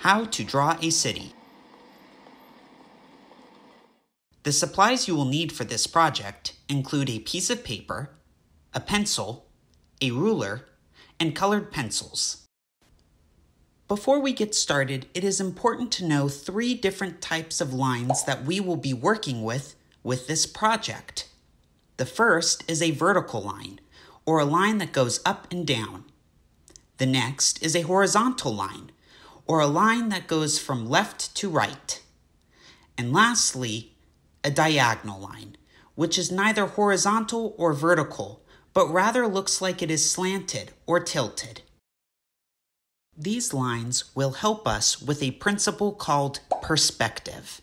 How to draw a city. The supplies you will need for this project include a piece of paper, a pencil, a ruler, and colored pencils. Before we get started, it is important to know 3 different types of lines that we will be working with this project. The first is a vertical line, or a line that goes up and down. The next is a horizontal line, or a line that goes from left to right. And lastly, a diagonal line, which is neither horizontal or vertical, but rather looks like it is slanted or tilted. These lines will help us with a principle called perspective.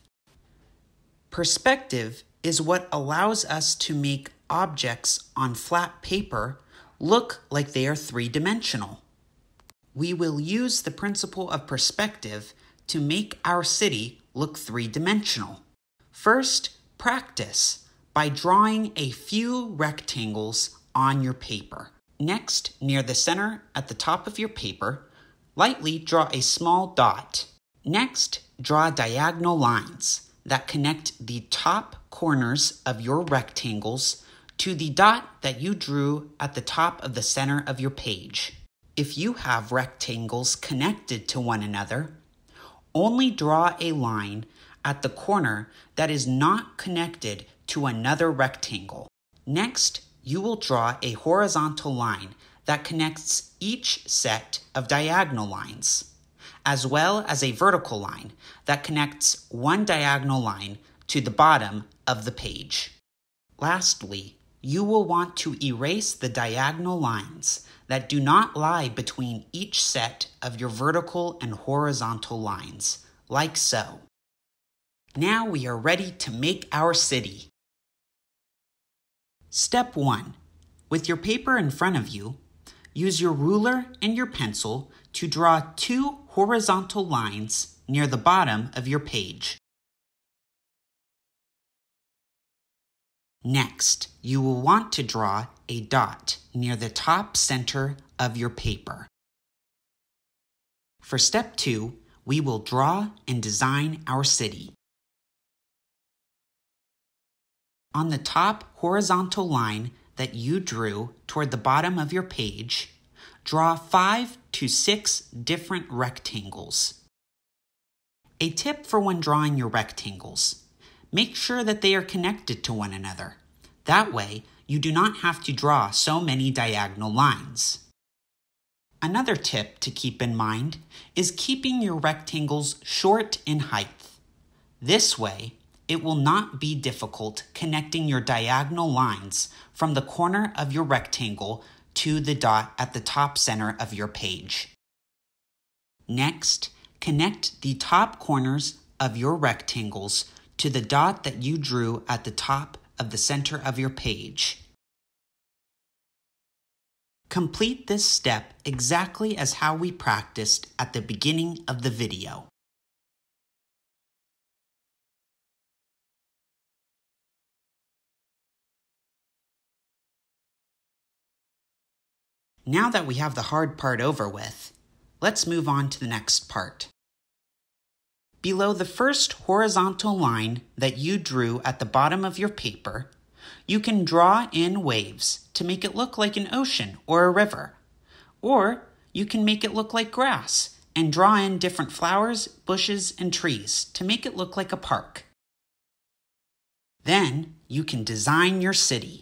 Perspective is what allows us to make objects on flat paper look like they are 3-dimensional. We will use the principle of perspective to make our city look 3-dimensional. First, practice by drawing a few rectangles on your paper. Next, near the center at the top of your paper, lightly draw a small dot. Next, draw diagonal lines that connect the top corners of your rectangles to the dot that you drew at the top of the center of your page. If you have rectangles connected to one another, only draw a line at the corner that is not connected to another rectangle. Next, you will draw a horizontal line that connects each set of diagonal lines, as well as a vertical line that connects one diagonal line to the bottom of the page. Lastly, you will want to erase the diagonal lines that do not lie between each set of your vertical and horizontal lines, like so. Now we are ready to make our city. Step 1. With your paper in front of you, use your ruler and your pencil to draw 2 horizontal lines near the bottom of your page. Next, you will want to draw a dot near the top center of your paper. For step 2, we will draw and design our city. On the top horizontal line that you drew toward the bottom of your page, draw 5 to 6 different rectangles. A tip for when drawing your rectangles: make sure that they are connected to one another. That way, you do not have to draw so many diagonal lines. Another tip to keep in mind is keeping your rectangles short in height. This way, it will not be difficult connecting your diagonal lines from the corner of your rectangle to the dot at the top center of your page. Next, connect the top corners of your rectangles to the dot that you drew at the top of the center of your page. Complete this step exactly as how we practiced at the beginning of the video. Now that we have the hard part over with, let's move on to the next part. Below the first horizontal line that you drew at the bottom of your paper, you can draw in waves to make it look like an ocean or a river. Or you can make it look like grass and draw in different flowers, bushes, and trees to make it look like a park. Then you can design your city.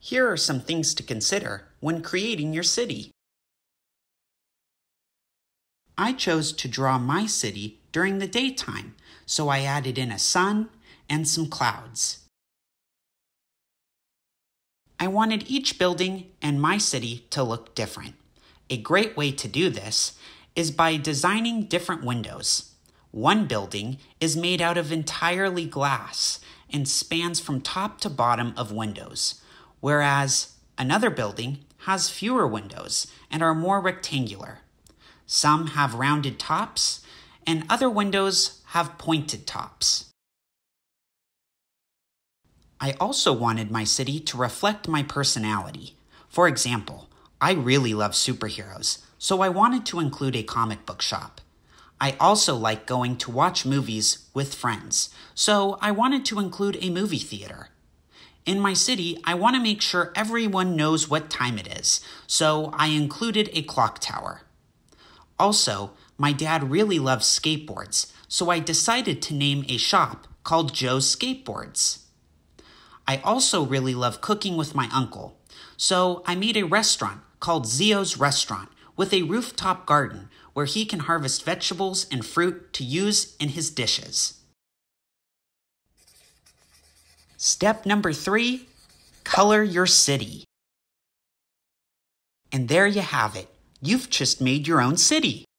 Here are some things to consider when creating your city. I chose to draw my city during the daytime, so I added in a sun and some clouds. I wanted each building and my city to look different. A great way to do this is by designing different windows. One building is made out of entirely glass and spans from top to bottom of windows, whereas another building has fewer windows and are more rectangular. Some have rounded tops, and other windows have pointed tops. I also wanted my city to reflect my personality. For example, I really love superheroes, so I wanted to include a comic book shop. I also like going to watch movies with friends, so I wanted to include a movie theater. In my city, I want to make sure everyone knows what time it is, so I included a clock tower. Also, my dad really loves skateboards, so I decided to name a shop called Joe's Skateboards. I also really love cooking with my uncle, so I made a restaurant called Zio's Restaurant with a rooftop garden where he can harvest vegetables and fruit to use in his dishes. Step number 3, color your city. And there you have it. You've just made your own city.